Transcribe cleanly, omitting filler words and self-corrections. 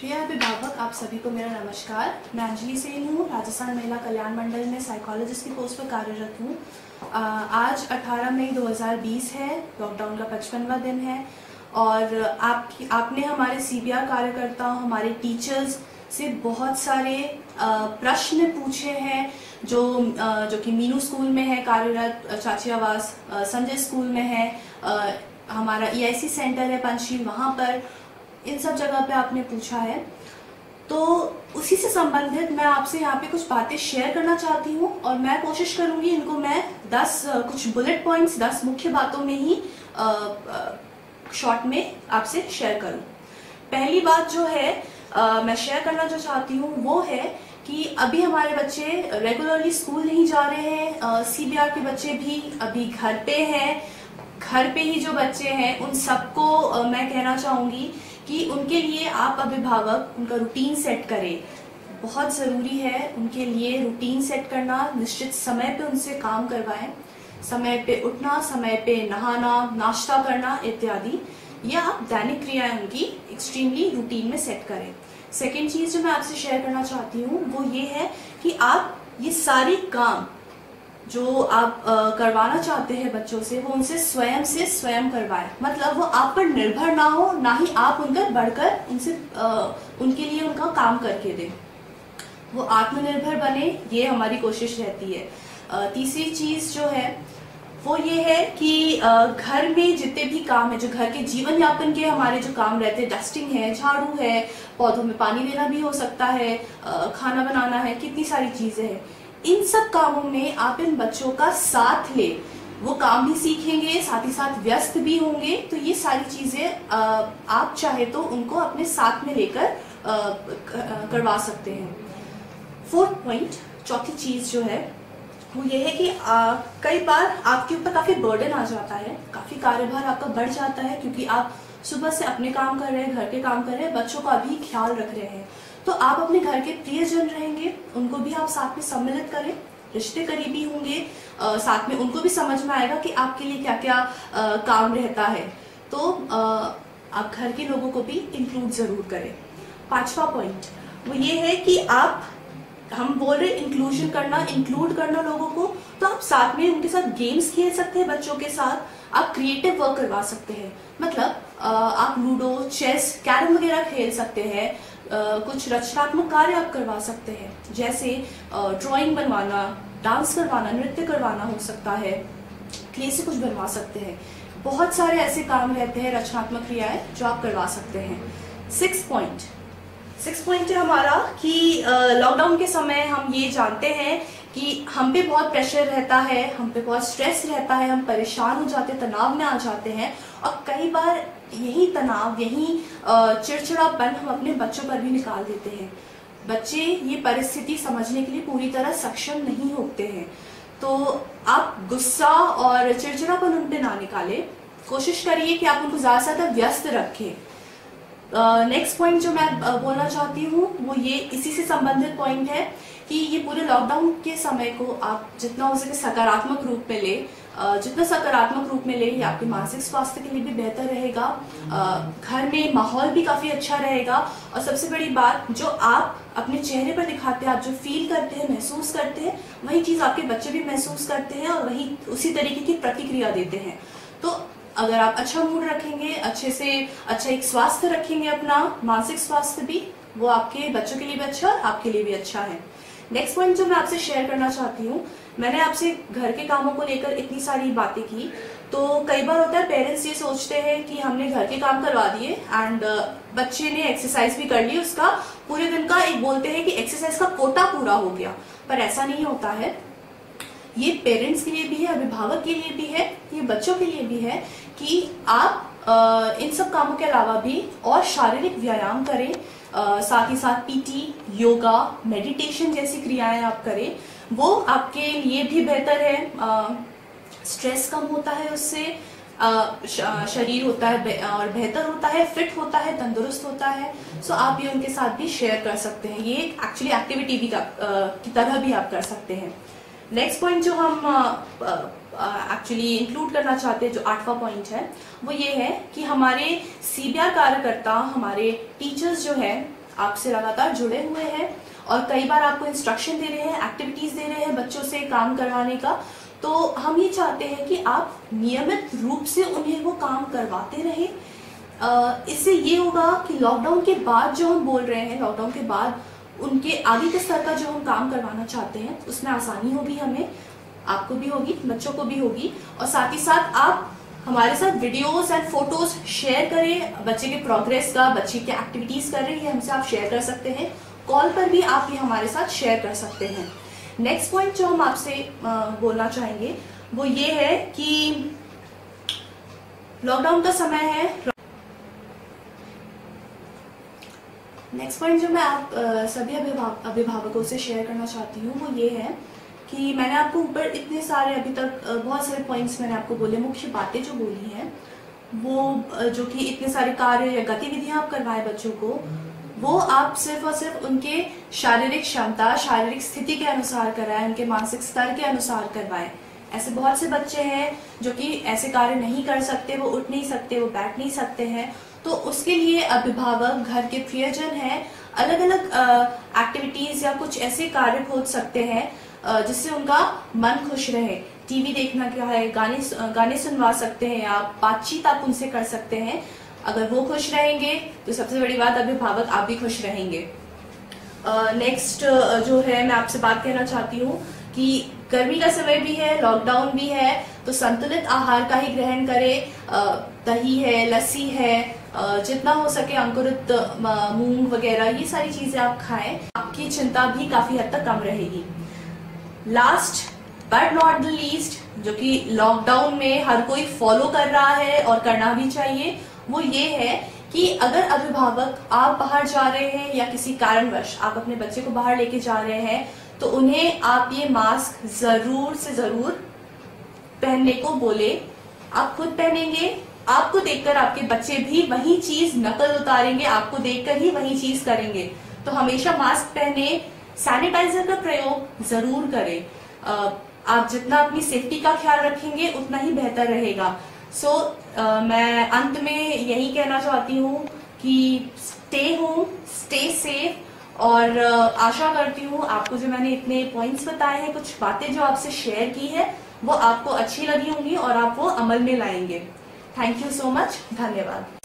प्रिय अभिभावक, आप सभी को मेरा नमस्कार। मैं अंजलि सेन हूँ, राजस्थान महिला कल्याण मंडल में साइकोलॉजिस्ट की पोस्ट पर कार्यरत हूँ। आज 18 मई 2020 है, लॉकडाउन का 55वां दिन है और आपने हमारे CBR कार्यकर्ताओं, हमारे टीचर्स से बहुत सारे प्रश्न पूछे हैं जो कि मीनू स्कूल में है कार्यरत, चाची आवास संजय स्कूल में है, हमारा EIC सेंटर है पंचशील, वहाँ पर इन सब जगह पे आपने पूछा है। तो उसी से संबंधित मैं आपसे यहाँ पे कुछ बातें शेयर करना चाहती हूँ और मैं कोशिश करूँगी इनको मैं 10 कुछ बुलेट पॉइंट्स 10 मुख्य बातों में ही शॉर्ट में आपसे शेयर करूँ। पहली बात जो है मैं शेयर करना जो चाहती हूँ वो है कि अभी हमारे बच्चे रेगुलरली स्कूल नहीं जा रहे हैं। CBR के बच्चे भी अभी घर पे हैं। घर पे ही जो बच्चे हैं उन सबको मैं कहना चाहूँगी कि उनके लिए आप अभिभावक उनका रूटीन सेट करें। बहुत ज़रूरी है उनके लिए रूटीन सेट करना, निश्चित समय पे उनसे काम करवाएं, समय पे उठना, समय पे नहाना, नाश्ता करना इत्यादि, ये आप दैनिक क्रियाएं उनकी एक्सट्रीमली रूटीन में सेट करें। सेकेंड चीज़ जो मैं आपसे शेयर करना चाहती हूँ वो ये है कि आप ये सारी काम जो आप करवाना चाहते हैं बच्चों से वो उनसे स्वयं करवाएं। मतलब वो आप पर निर्भर ना हो, ना ही आप उन पर बढ़कर उनके लिए उनका काम करके दें। वो आत्मनिर्भर बने, ये हमारी कोशिश रहती है। तीसरी चीज जो है वो ये है कि घर में जितने भी काम है, जो घर के जीवन यापन के हमारे जो काम रहते हैं, डस्टिंग है, झाड़ू है, पौधों में पानी देना भी हो सकता है, खाना बनाना है, कितनी सारी चीजें हैं, इन सब कामों में आप इन बच्चों का साथ ले। वो काम भी सीखेंगे, साथ ही साथ व्यस्त भी होंगे। तो ये सारी चीजें आप चाहे तो उनको अपने साथ में लेकर करवा सकते हैं। फोर्थ पॉइंट, चौथी चीज जो है वो ये है कि कई बार आपके ऊपर काफी बर्डन आ जाता है, काफी कार्यभार आपका बढ़ जाता है, क्योंकि आप सुबह से अपने काम कर रहे हैं, घर के काम कर रहे हैं, बच्चों का भी ख्याल रख रहे हैं। तो आप अपने घर के प्रियजन रहेंगे, उनको भी आप साथ में सम्मिलित करें, रिश्ते करीबी होंगे, साथ में उनको भी समझ में आएगा कि आपके लिए क्या क्या काम रहता है। तो आप घर के लोगों को भी इंक्लूड जरूर करें। पांचवा पॉइंट वो ये है कि हम बोल रहे इंक्लूजन करना, इंक्लूड करना लोगों को, तो आप साथ में उनके साथ गेम्स खेल सकते हैं, बच्चों के साथ आप क्रिएटिव वर्क करवा सकते हैं। मतलब आप लूडो, चेस, कैरम वगैरह खेल सकते हैं। कुछ रचनात्मक कार्य आप करवा सकते हैं, जैसे ड्राइंग बनवाना, डांस करवाना, नृत्य करवाना हो सकता है, क्ले से कुछ बनवा सकते हैं। बहुत सारे ऐसे काम रहते हैं, रचनात्मक क्रियाएं जो आप करवा सकते हैं। सिक्स पॉइंट है हमारा कि लॉकडाउन के समय हम ये जानते हैं कि हम पे बहुत प्रेशर रहता है, हम पे बहुत स्ट्रेस रहता है, हम परेशान हो जाते हैं, तनाव में आ जाते हैं और कई बार यही तनाव, यही चिड़चिड़ापन हम अपने बच्चों पर भी निकाल देते हैं। बच्चे ये परिस्थिति समझने के लिए पूरी तरह सक्षम नहीं होते हैं। तो आप गुस्सा और चिड़चिड़ापन उन पे ना निकालें, कोशिश करिए कि आप उनको ज्यादा से ज्यादा व्यस्त रखें। नेक्स्ट पॉइंट जो मैं बोलना चाहती हूँ वो ये इसी से संबंधित पॉइंट है कि ये पूरे लॉकडाउन के समय को आप जितना हो सके सकारात्मक रूप में ले, जितना सकारात्मक रूप में ले ये आपके मानसिक स्वास्थ्य के लिए भी बेहतर रहेगा, घर में माहौल भी काफी अच्छा रहेगा और सबसे बड़ी बात जो आप अपने चेहरे पर दिखाते हैं, आप जो फील करते हैं, महसूस करते हैं, वही चीज आपके बच्चे भी महसूस करते हैं और वही उसी तरीके की प्रतिक्रिया देते हैं। तो अगर आप अच्छा मूड रखेंगे, अच्छा एक स्वास्थ्य रखेंगे, अपना मानसिक स्वास्थ्य भी, वो आपके बच्चों के लिए भी अच्छा और आपके लिए भी अच्छा है। नेक्स्ट पॉइंट जो मैं आपसे शेयर करना चाहती हूँ, मैंने आपसे घर के कामों को लेकर इतनी सारी बातें की, तो कई बार होता है पेरेंट्स ये सोचते हैं कि हमने घर के काम करवा दिए एंड बच्चे ने एक्सरसाइज भी कर ली, उसका पूरे दिन का एक बोलते हैं कि एक्सरसाइज का कोटा पूरा हो गया, पर ऐसा नहीं होता है। ये पेरेंट्स के लिए भी है, अभिभावक के लिए भी है, ये बच्चों के लिए भी है कि आप इन सब कामों के अलावा भी और शारीरिक व्यायाम करें, साथ ही साथ PT, योगा, मेडिटेशन जैसी क्रियाएं आप करें, वो आपके लिए भी बेहतर है। स्ट्रेस कम होता है उससे, शरीर होता है और बेहतर होता है, फिट होता है, तंदुरुस्त होता है। सो आप ये उनके साथ भी शेयर कर सकते हैं, ये एक्चुअली एक्टिविटी भी की तरह भी आप कर सकते हैं। नेक्स्ट पॉइंट जो हम एक्चुअली इंक्लूड करना चाहते हैं, जो 8वां पॉइंट है, वो ये है कि हमारे CBR कार्यकर्ता, हमारे टीचर्स जो है आपसे लगातार जुड़े हुए हैं और कई बार आपको इंस्ट्रक्शन दे रहे हैं, एक्टिविटीज दे रहे हैं बच्चों से काम करवाने का। तो हम ये चाहते हैं कि आप नियमित रूप से उन्हें वो काम करवाते रहें। इससे ये होगा कि लॉकडाउन के बाद जो हम बोल रहे हैं, लॉकडाउन के बाद उनके आगे के स्तर का जो हम काम करवाना चाहते हैं उसमें आसानी होगी, हमें, आपको भी होगी, बच्चों को भी होगी। और साथ ही साथ आप हमारे साथ वीडियोस एंड फोटोज शेयर करें बच्चे के प्रोग्रेस का, बच्चे की एक्टिविटीज कर रहे हैं, हमसे आप शेयर कर सकते हैं। कॉल पर भी आप ये हमारे साथ शेयर कर सकते हैं। नेक्स्ट पॉइंट जो हम आपसे बोलना चाहेंगे वो ये है कि लॉकडाउन का समय है। नेक्स्ट पॉइंट जो मैं आप सभी अभिभावकों से शेयर करना चाहती हूँ वो ये है कि मैंने आपको ऊपर इतने सारे अभी तक बहुत सारे पॉइंट्स मैंने आपको बोले, मुख्य बातें जो बोली हैं वो जो कि इतने सारे कार्य या गतिविधियां आप करवाएं बच्चों को, वो आप सिर्फ और सिर्फ उनके शारीरिक क्षमता, शारीरिक स्थिति के अनुसार कराएं, उनके मानसिक स्तर के अनुसार करवाएं। ऐसे बहुत से बच्चे हैं जो कि ऐसे कार्य नहीं कर सकते, वो उठ नहीं सकते, वो बैठ नहीं सकते हैं। तो उसके लिए अभिभावक, घर के प्रियजन हैं, अलग अलग एक्टिविटीज या कुछ ऐसे कार्य खोज सकते हैं जिससे उनका मन खुश रहे। टीवी देखना क्या है, गाने सुनवा सकते हैं आप, बातचीत आप उनसे कर सकते हैं। अगर वो खुश रहेंगे तो सबसे बड़ी बात, अभिभावक आप भी खुश रहेंगे। नेक्स्ट जो है मैं आपसे बात कहना चाहती हूँ कि गर्मी का समय भी है, लॉकडाउन भी है, तो संतुलित आहार का ही ग्रहण करें। दही है, लस्सी है, जितना हो सके अंकुरित मूंग वगैरह, ये सारी चीजें आप खाएं, आपकी चिंता भी काफी हद तक कम रहेगी। Last but not the least, जो कि लॉकडाउन में हर कोई फॉलो कर रहा है और करना भी चाहिए, वो ये है कि अगर अभिभावक आप बाहर जा रहे हैं या किसी कारणवश आप अपने बच्चे को बाहर लेके जा रहे हैं तो उन्हें आप ये मास्क जरूर से जरूर पहनने को बोले। आप खुद पहनेंगे, आपको देखकर आपके बच्चे भी वही चीज नकल उतारेंगे, आपको देखकर ही वही चीज करेंगे। तो हमेशा मास्क पहने, सैनिटाइजर का प्रयोग जरूर करें। आप जितना अपनी सेफ्टी का ख्याल रखेंगे उतना ही बेहतर रहेगा। मैं अंत में यही कहना चाहती हूँ कि स्टे होम, स्टे सेफ, और आशा करती हूँ आपको जो मैंने इतने पॉइंट्स बताए हैं, कुछ बातें जो आपसे शेयर की है, वो आपको अच्छी लगी होंगी और आप वो अमल में लाएंगे। थैंक यू सो मच, धन्यवाद।